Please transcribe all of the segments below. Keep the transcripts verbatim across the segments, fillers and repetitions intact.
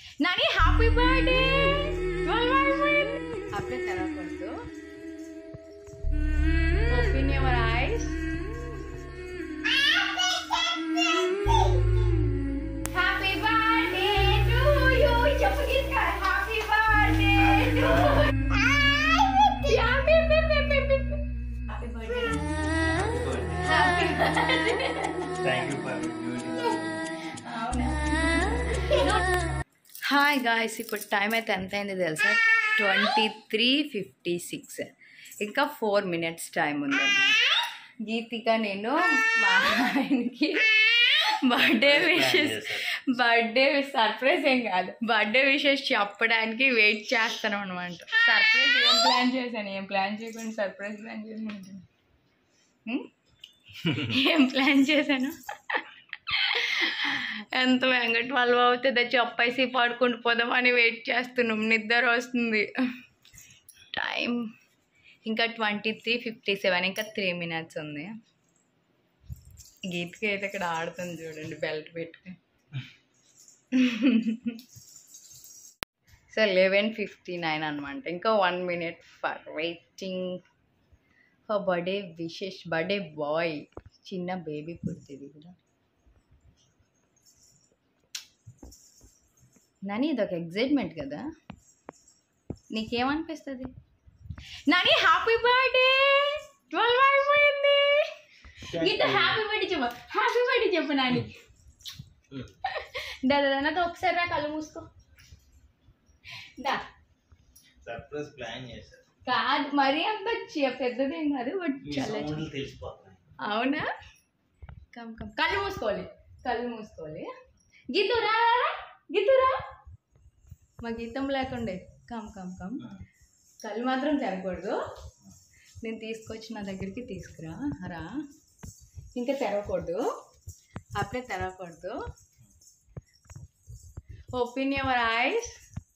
Nani, happy birthday! twelve hours. Apne तरह कर दो. Open your eyes. Happy birthday to you. Chapagita. Happy birthday to you. Yeah, me, me, me, me, me. Happy birthday. Happy birthday. Thank you for the beauty. Hi guys, ఇప్పుడు time అయితే ఎంత అయింది తెలుసా? Twenty three fifty six. ఇంకా four minutes time ఉందన్నమాట. గీతిక నేను మా ఆయనకి బర్త్డే విషెస్ బర్త్డే సర్ప్రైజ్ ఏం కాదు, బర్త్డే విషెస్ చెప్పడానికి వెయిట్ చేస్తాను అనమాట. సర్ప్రైజ్ ఏం ప్లాన్ చేశాను, ఏం ప్లాన్ చేయకుండా సర్ప్రైజ్ ప్లాన్ చేసాను. ఏం ప్లాన్ చేశాను? ఎంత వెంకట వాళ్ళు అవుతుందో చెప్పేసి పడుకుంటూ పోదామని వెయిట్ చేస్తున్నాం. నిద్ర వస్తుంది. టైం ఇంకా ట్వంటీ త్రీ ఫిఫ్టీ సెవెన్ ఇంకా త్రీ మినిట్స్ ఉంది. గీతకి అయితే ఇక్కడ ఆడుతుంది చూడండి బెల్ట్ పెట్టుకుని. సో లెవెన్ ఫిఫ్టీ నైన్ అనమాట. ఇంకా one minute for waiting for birthday wishes. Birthday boy, చిన్న బేబీ పుడుతుంది కూడా. నాని ఇదొక ఎగ్జైట్మెంట్ కదా, నీకేమనిపిస్తుంది? నాని హ్యాపీ బర్త్డే, ట్వెల్వ్ అయిపోయింది. గీత హ్యాపీ బర్త్డే చెప్పు, హ్యాపీ బర్త్డే చెప్పు నాని. దాదా నాతో ఒకసారి రా, కళ్ళు మూసుకో. దా సర్ప్రైజ్ ప్లాన్ చేశారు కాదు, మరీ అంత పెద్దదేం కాదు, బట్ చాలా అవునా. కమ్ కమ్, కళ్ళు మూసుకోవాలి, కళ్ళు మూసుకోవాలి. గీతు రా, గీతురా, మా గీతం లేకుండే. కమ్ కమ్ కమ్, కళ్ళు మాత్రం తెరకూడదు. నేను తీసుకొచ్చి నా దగ్గరికి తీసుకురా రా. ఇంకా తెరవకూడదు, అప్పుడే తెరవకూడదు. Open your eyes.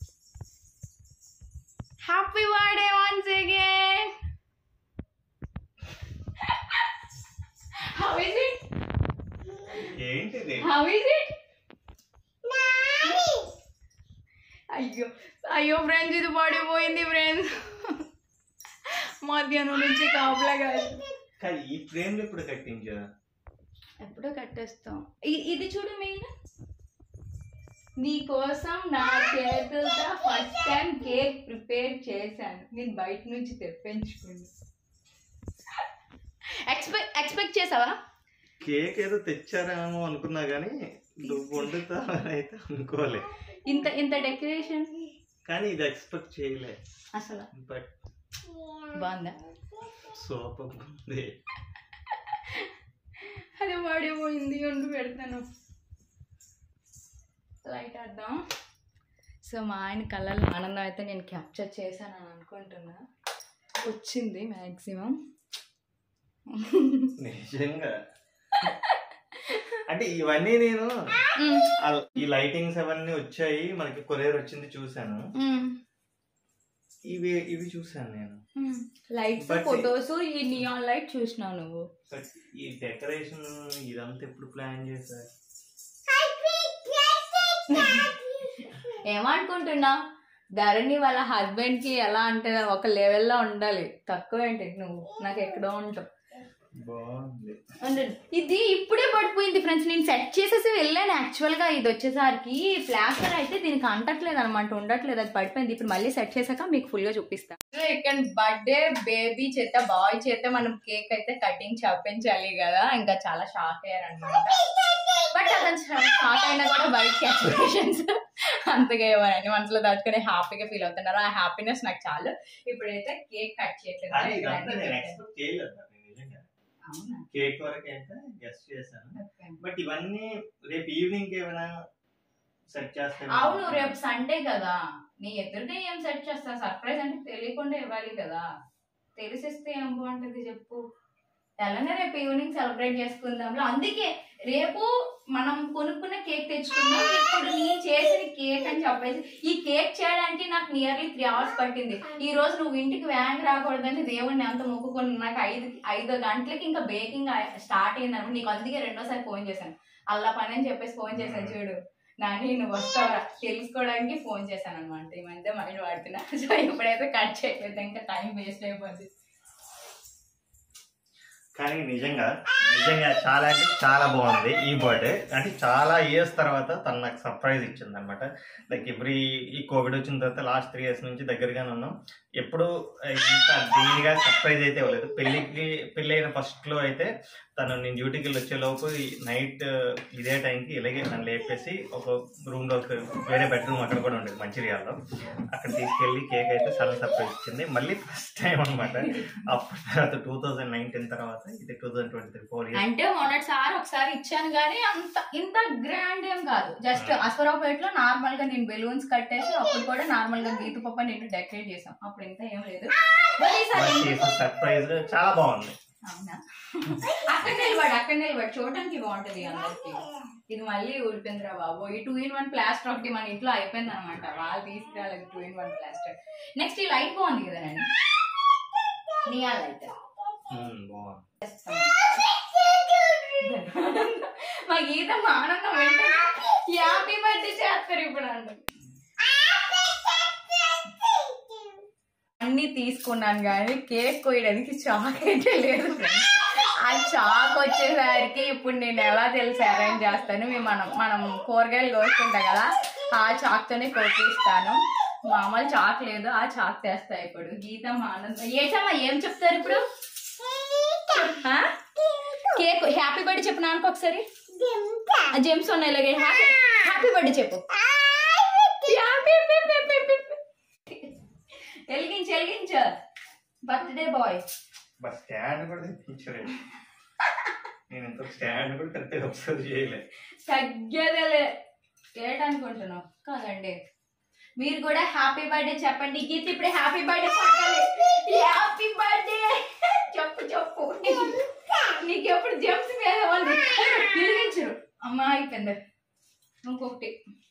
Happy birthday once again. How is it? ఏంటిది? How is it? అయ్యో అయ్యో ఫ్రెండ్స్, ఇది పడిపోయింది ఫ్రెండ్స్. మధ్యాహ్నం నుంచి కాపలా కాదు. ఈ ఫ్రేమ్ లో ఇప్పుడు కట్టించా? ఎప్పుడో కట్టేస్తాం. ఇది చూడు, మెయిన్ నీకోసం నా చేతులతో ఫస్ట్ టైం కేక్ ప్రిపేర్ చేశాను. నేను బయట నుంచి తెప్పించుకుని. ఎక్స్పెక్ట్ ఎక్స్పెక్ట్ చేసావా? కేక్ ఏదో తెచ్చారేమో అనుకున్నా కానీ నువ్వు వండుతా అయితే అనుకోలే. ఇంత ఇంత డెకరేషన్ కానీ ఇది ఎక్స్పెక్ట్ చేయలే అసలు. బట్ బాగుందా? సూపర్ ఉంది. అది పడిపోయింది, ఉండి పెడతాను. లైట్ వేద్దాం. సో మా ఆయన కళ్ళల్లో ఆనందం అయితే నేను క్యాప్చర్ చేశాను అని అనుకుంటున్నా. వచ్చింది మ్యాక్సిమం. నిజంగా అంటే ఇవన్నీ నేను ఈ లైటింగ్స్ అవన్నీ వచ్చాయి, మనకి కొరియర్ వచ్చింది చూసాను. ఇవి ఇవి చూసాను నేను. లైట్స్, ఫొటోస్, ఈ నియాన్ లైట్ చూసినావు నువ్వు. ఈ డెకరేషన్ ఇదంతా ఎప్పుడు ప్లాన్ చేశారు? ఏమనుకుంటున్నా, ధరణి వాళ్ళ హస్బెండ్ కి ఎలా అంటే ఒక లెవెల్లో ఉండాలి. తక్కువ ఏంటి నువ్వు, నాకు ఎక్కడో ఉంటావు. ఇది ఇప్పుడే పడిపోయింది ఫ్రెండ్స్. నేను సెట్ చేసేసి వెళ్ళాను. యాక్చువల్ గా ఇది వచ్చేసరికి ప్లాస్టర్ అయితే దీనికి అంటట్లేదు అనమాట, ఉండట్లేదు, అది పడిపోయింది. ఇప్పుడు మళ్ళీ సెట్ చేసాక మీకు ఫుల్ గా చూపిస్తాను. ఇక్కడ బర్త్డే బేబీ చేత, బాయ్ చేత మనం కేక్ అయితే కటింగ్ చెప్పించాలి కదా. ఇంకా చాలా షాక్ అయ్యారు అనమాట. బట్ అతను షాక్ అయినా కూడా బయటకి ఎక్స్ప్రెషన్స్ అంతగా ఇవ్వరని మనసులో దాచుకుని హ్యాపీగా ఫీల్ అవుతున్నారు. ఆ హ్యాపీనెస్ నాకు చాలు. ఇప్పుడైతే కేక్ కట్ చేయట్లేదు. కేక్ వరకు అయితే గెస్ట్ చేశాను, బట్ ఇవన్నీ రేపు ఈవినింగ్ ఏమైనా సెట్ చేస్తాను. అవును, రేపు సండే కదా, నీ ఎదురుగా ఏం సెట్ చేస్తా? సర్ప్రైజ్ అంటే తెలియకుండా ఇవ్వాలి కదా. తెలిసిస్తే ఏం బాగుంటది చెప్పు. ఎలానే రేపు ఈవినింగ్ సెలబ్రేట్ చేసుకుందాం. అందుకే రేపు మనం కొనుక్కున్న కేక్ తెచ్చుకుందాం. ఇప్పుడు నేను చేసిన కేక్ అని చెప్పేసి, ఈ కేక్ చేయడానికి నాకు నియర్లీ త్రీ అవర్స్ పట్టింది. ఈ రోజు నువ్వు ఇంటికి వ్యాంగ్ రాకూడదని దేవుడిని అంత మొక్కుకొని నాకు ఐదు ఐదు గంటలకి ఇంకా బేకింగ్ స్టార్ట్ అయింది అనమాట. నీకు అందుకే రెండోసారి ఫోన్ చేశాను. అల్లా పని అని చెప్పేసి ఫోన్ చేశాను చూడు. నాని నువ్వు వస్తావా తెలుసుకోవడానికి ఫోన్ చేశాను అనమాట. ఈ మధ్య మైండ్ వాడుతున్నా. సో ఎప్పుడైతే కట్ చేయలేదు ఇంకా టైం వేస్ట్ అయిపోతుంది. కానీ నిజంగా నిజంగా చాలా అంటే చాలా బాగుంది ఈ బర్త్డే. అంటే చాలా ఇయర్స్ తర్వాత తను నాకు సర్ప్రైజ్ ఇచ్చింది అనమాట. లైక్ ఎవ్రీ ఈ కోవిడ్ వచ్చిన తర్వాత లాస్ట్ త్రీ ఇయర్స్ నుంచి దగ్గరగానే ఉన్నాం. ఎప్పుడు ఇంత దీనిగా సర్ప్రైజ్ అయితే ఇవ్వలేదు. పెళ్ళికి పెళ్ళి అయిన ఫస్ట్లో అయితే తను నేను డ్యూటీకి వెళ్ళి వచ్చేలోపు నైట్ ఇదే టైంకి ఇలాగే నన్ను లేపేసి ఒక రూమ్లో వేరే బెడ్రూమ్ అక్కడ కూడా ఉండేది మంచిర్యాలలో, అక్కడ తీసుకెళ్ళి కేక్ అయితే సడన్ సర్ప్రైజ్ ఇచ్చింది. మళ్ళీ ఫస్ట్ టైం అనమాట. అప్పటి తర్వాత టూ థౌజండ్ నైన్టీన్ తర్వాత ఇది two thousand twenty three four years అంటే మొన్నటిసారి ఒకసారి ఇచ్చాను కానీ అంత ఇంత గ్రాండ్ ఏం కాదు. జస్ట్ అశ్వరావుపేటలో నార్మల్ గా నేను బెలూన్స్ కట్టేసి అప్పుడు కూడా నార్మల్ గా గీత పప్ప నేను డెకరేట్ చేసాం. అప్పుడు ఇంకా ఏం లేదు. సర్ప్రైజ్ చాలా బాగుంది. అవునా? అక్కడ నిలబడి అక్కడ నిలబడి చూడడానికి బాగుంటది అందరికి. ఇది మళ్ళీ ఊడిపోయిందిరా బాబు. ఈ టూ ఇన్ వన్ ప్లాస్టర్ ఒకటి మన ఇంట్లో అయిపోయింది అనమాట. వాళ్ళు తీసుకురాలేదు two in one plaster. Next ఈ లైట్ బాగుంది కదా నేను నియా లైట్ మా గీత మా ఆనందం హ్యాపీ బర్త్డే చేస్తారు ఇప్పుడు అంట. అన్ని తీసుకున్నాను కానీ కేక్ కోయడానికి చాక్ అయితే లేదు. ఆ చాక్ వచ్చేసరికి ఇప్పుడు నేను ఎలా తెలిసి అరేంజ్ చేస్తాను. మేము మనం మనం కూరగాయలు కోసుకుంటాం కదా, ఆ చాక్తోనే కోపిస్తాను. మామూలు చాక్ లేదు, ఆ చాక్ తెస్తా. ఇప్పుడు గీత మా ఆనందం ఏటమ్మా ఏం చెప్తారు ఇప్పుడు? కేక్ హ్యాపీ బర్త్డే చెప్పు నాన్నకు ఒకసారి. జెమ్స్ ఉన్నాయి ఇలాగే హ్యాపీ హ్యాపీ బర్త్డే చెప్పు. ఎలిగించు ఎలిగించు బర్త్డే బాయ్. బట్ స్టాండ్ కూడా తెప్పించలేదు. నేను ఇంత స్టాండ్ కూడా కరెక్ట్గా అబ్జర్వ్ చేయలేదు. తగ్గేదేలే ఏటనుకుంటున్నావు కాదండి. మీరు కూడా హ్యాపీ బర్త్డే చెప్పండి. గీత ఇప్పుడు హ్యాపీ బర్త్డే పట్టాలి. హ్యాపీ బర్త్డే చెప్పు చెప్పు. నీకు ఎప్పుడు జెమ్స్ మీద వాళ్ళు తిరిగించరు అమ్మా. అయిపోయింది ఇంకొకటి.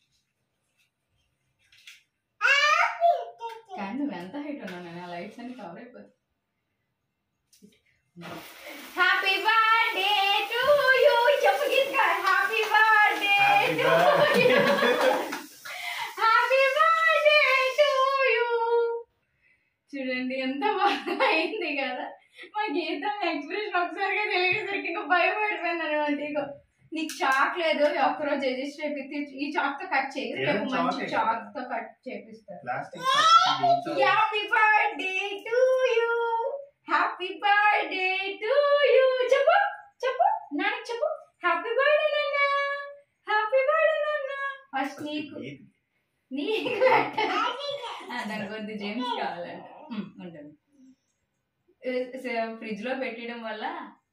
కానీ నువ్వు ఎంత హైట్ ఉన్నావు నేను ఆ లైట్స్ అన్ని కవర్ అయిపోతుంది. హ్యాపీ బర్త్డే టు యూ చెప్పు Geetha. Happy birthday to you. Happy birthday to you. చూడండి ఎంత బాగా అయింది కదా. మా గీత ఎక్స్ప్రెషన్ ఒకసారిగా తెలియసరికి ఇంకా భయపడిపోయింది అనమాట. ఇగో నీకు చాక్ లేదు, ఒక్కరోజు రిజిస్టర్ అయిపోతే ఈ చాక్ తో కట్ చేయి. రేపు మంచి చాక్ తో కట్ చేపిస్తారు. Happy birthday to you. Happy birthday to you. చెప్పు చెప్పు నాన్న చెప్పు. హ్యాపీ బర్త్డే నాన్న. హ్యాపీ బర్త్డే నాన్న. ఫస్ట్ నీకు నీకు దాని కొద్ది జేమ్స్ కావాలంట. ఉంటుంది. ఫ్రిడ్జ్ లో పెట్టడం వల్ల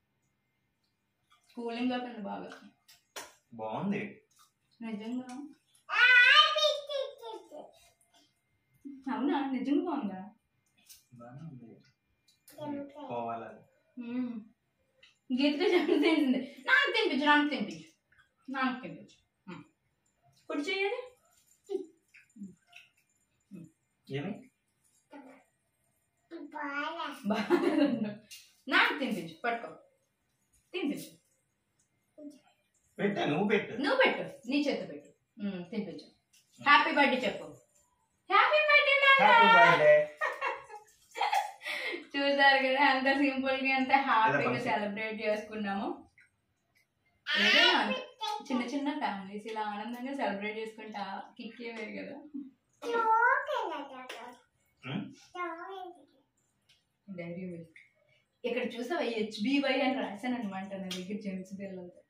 కూలింగ్ అవుతుంది బాగా. బాగుంది నిజంగా. అవునా నిజంగా బాగుందా? గీతగా చెప్పి తింటుంది. నాకు తినిపించు నాకు తినిపించు నాకు తినిపించు. కుడి చేయాలి. నాకు తినిపించు. పట్టుకో తినిపించు. నువ్వు పెట్టు నువ్వు పెట్టు నీ చేతి పెట్టు. తినిపించు. హ్యాపీ బర్త్డే చెప్పు. Happy birthday. చూసారు కదా అంత సింపుల్ గా అంత హ్యాపీగా సెలబ్రేట్ చేసుకున్నాము. ఏదైనా చిన్న చిన్న ఫ్యామిలీస్ ఇలా ఆనందంగా సెలబ్రేట్ చేసుకుంటా కిక్కే వేరు కదా. డైరీ మిల్క్ ఇక్కడ చూసావా హెచ్బివై అని రాశాను అనమాట నా దగ్గర జెమ్స్ బిల్లలతో.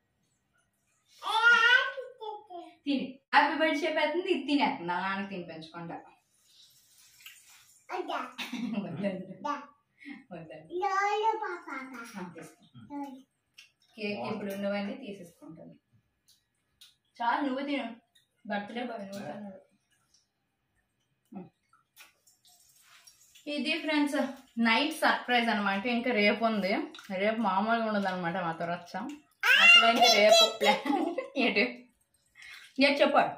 తిని హ్యాపీ బర్త్డే చెప్పేస్తుంది. ఇది తినేస్తుంది అలా నాన్నకి తినిపించకుండా. కేక్ ఇప్పుడు ఉన్నవన్నీ తీసేసుకుంటాను. చాలా నువ్వు తిను. బర్త్డే బాయ్ నువ్వు తిన్నాడు. ఇది ఫ్రెండ్స్ నైట్ సర్ప్రైజ్ అనమాట. ఇంకా రేపు ఉంది. రేపు మామూలుగా ఉండదు అనమాట మాతో వచ్చాం. అసలు ఇంకా రేపు ప్లాన్ ఏంటి చెప్పాడు.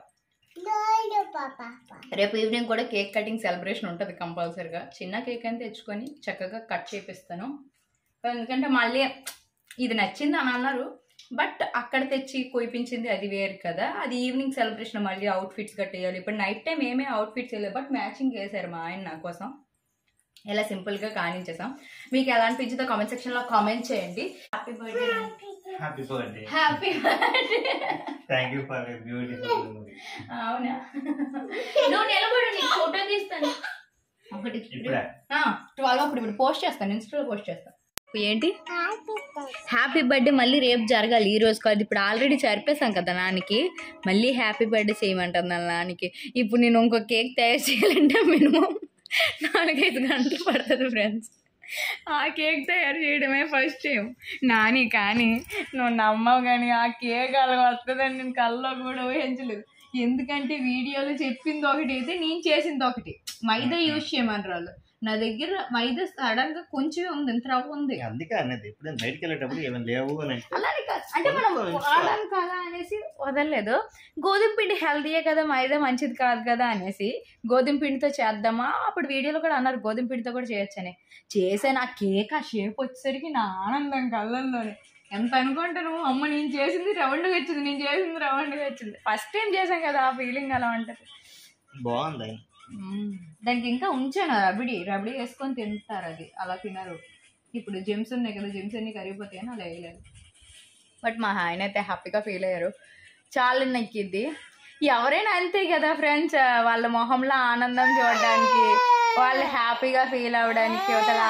రేపు ఈవినింగ్ కూడా కేక్ కటింగ్ సెలబ్రేషన్ ఉంటుంది కంపల్సరీగా. చిన్న కేక్ అని తెచ్చుకొని చక్కగా కట్ చేపిస్తాను. ఎందుకంటే మళ్ళీ ఇది నచ్చింది అని అన్నారు. బట్ అక్కడ తెచ్చి కోయిపించింది అది వేరు కదా, అది ఈవినింగ్ సెలబ్రేషన్ మళ్ళీ అవుట్ ఫిట్స్ కట్టేయాలి. ఇప్పుడు నైట్ టైం ఏమే అవుట్ ఫిట్స్ వెళ్ళాయి, బట్ మ్యాచింగ్ వేసారు మా ఆయన నా కోసం. ఇలా సింపుల్గా కానించేసాం. మీకు ఎలా అనిపించిందో కామెంట్ సెక్షన్లో కామెంట్ చేయండి. Happy birthday. Happy birthday. Happy birthday. Thank you for beautiful movie. అవునా, నువ్వు నిలబడు, నీకు ఫోటో తీస్తాను ఒకటి. ట్వెల్వ్ అప్పుడు ఇప్పుడు పోస్ట్ చేస్తాను, ఇన్స్టాలో పోస్ట్ చేస్తాను. ఏంటి హ్యాపీ బర్త్డే మళ్ళీ రేపు జరగాలి, ఈ రోజు కాదు. ఇప్పుడు ఆల్రెడీ చరిపేశాం కదా నానికి, మళ్ళీ హ్యాపీ బర్త్డే చేయమంటుంది నానికి. ఇప్పుడు నేను ఇంకో కేక్ తయారు చేయాలంటే మినిమం నాలుగైదు గంటలు పడుతుంది ఫ్రెండ్స్. ఆ కేక్ తయారు చేయడమే ఫస్ట్ టైం నాని. కానీ నువ్వు నమ్మవు, కానీ ఆ కేక్ అలా వస్తుందని నేను కల్లో కూడా ఊహించలేదు. ఎందుకంటే వీడియోలో చెప్పింది ఒకటి అయితే నేను చేసింది ఒకటి. మైదా యూజ్ చేయమన్నారు వాళ్ళు. నా దగ్గర మైదా సడన్ గా కొంచెం ఉంది, ఇంత రవ్వ ఉంది. అందుకే అన్నది ఇప్పుడు బయటకు వెళ్ళేటప్పుడు ఏమైనా లేవు అని అలానే కాదు, అంటే మనం వాడాలి కదా అనేసి వదలలేదు. గోధుమ పిండి హెల్తీయే కదా, మైదా మంచిది కాదు కదా అనేసి గోధుమ పిండితో చేద్దామా. అప్పుడు వీడియోలో కూడా అన్నారు గోధుమ పిండితో కూడా చేయొచ్చని. చేసాను. ఆ కేక్ ఆ షేప్ వచ్చేసరికి నా ఆనందం కళ్ళల్లోనే. ఎంత అనుకుంటాను, అమ్మ నేను చేసింది రౌండ్గా వచ్చింది, నేను చేసింది రౌండ్గా వచ్చింది. ఫస్ట్ టైం చేసాం కదా, ఆ ఫీలింగ్ అలా ఉంటుంది. బాగుంది. దానికి ఇంకా ఉంచాను రబడి రబడి వేసుకొని తింటారు, అది అలా తినరు. ఇప్పుడు జెమ్స్ ఉన్నాయి కదా, జెమ్స్ అన్ని కరిగిపోతాయని అలా వేయలేదు. బట్ మా ఆయన అయితే హ్యాపీగా ఫీల్ అయ్యారు. చాలా నక్కిద్ది. ఎవరైనా అంతే కదా ఫ్రెండ్స్, వాళ్ళ మొహంలో ఆనందం చూడడానికి, వాళ్ళు హ్యాపీగా ఫీల్ అవ్వడానికి, ఒకలా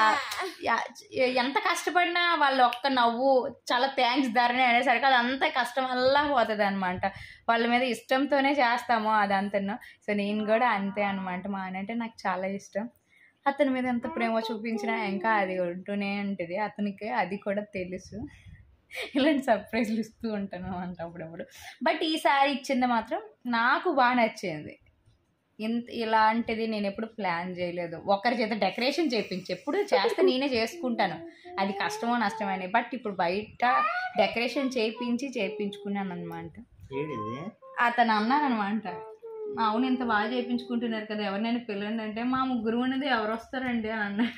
ఎంత కష్టపడినా వాళ్ళు ఒక్క నవ్వు చాలా థ్యాంక్స్ ధరణి అనేసరికి అది అంత కష్టం వల్ల పోతుంది అనమాట. వాళ్ళ మీద ఇష్టంతోనే చేస్తాము అదంతా. సో నేను కూడా అంతే అనమాట. మా ఆయన అంటే నాకు చాలా ఇష్టం. అతని మీద ఎంత ప్రేమ చూపించినా ఇంకా అది ఉంటూనే ఉంటుంది. అతనికి అది కూడా తెలుసు. ఇలాంటి సర్ప్రైజ్లు ఇస్తూ ఉంటాను అనమాట అప్పుడప్పుడు. బట్ ఈసారి ఇచ్చింది మాత్రం నాకు బాగా నచ్చింది. ఇంత ఇలాంటిది నేను ఎప్పుడు ప్లాన్ చేయలేదు. ఒకరి చేత డెకరేషన్ చేయించి, ఎప్పుడు చేస్తే నేనే చేసుకుంటాను, అది కష్టమో నష్టమో అని. బట్ ఇప్పుడు బయట డెకరేషన్ చేయించి చేయించుకున్నాను అనమాట. అతను అన్నారనమాట, అవును ఇంత బాగా చేయించుకుంటున్నారు కదా, ఎవరినైనా పిల్లండి అంటే, మా ముగ్గురు ఉన్నది ఎవరు వస్తారండి అని అన్నారు.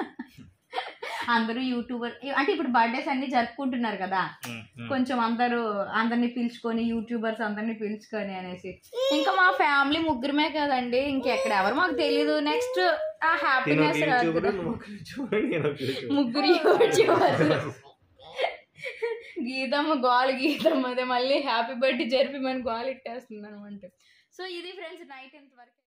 అందరూ యూట్యూబర్ అంటే ఇప్పుడు బర్త్డేస్ అన్ని జరుపుకుంటున్నారు కదా, కొంచెం అందరూ అందరినీ పిలుచుకొని యూట్యూబర్స్ అందరినీ పిలుచుకొని అనేసి. ఇంకా మా ఫ్యామిలీ ముగ్గురమే కదండి, ఇంకెక్కడ ఎవరు మాకు తెలీదు. నెక్స్ట్ ఆ హ్యాపీనెస్ ముగ్గురు యూట్యూబర్స్. గీతమ్మ గోల్ గీతమ్మ అదే మళ్ళీ హ్యాపీ బర్త్డే జరిపి మన గోల్ ఇట్టేస్తుంది అనమాట. సో ఇది ఫ్రెండ్స్ నైట్ ఎంత వరకు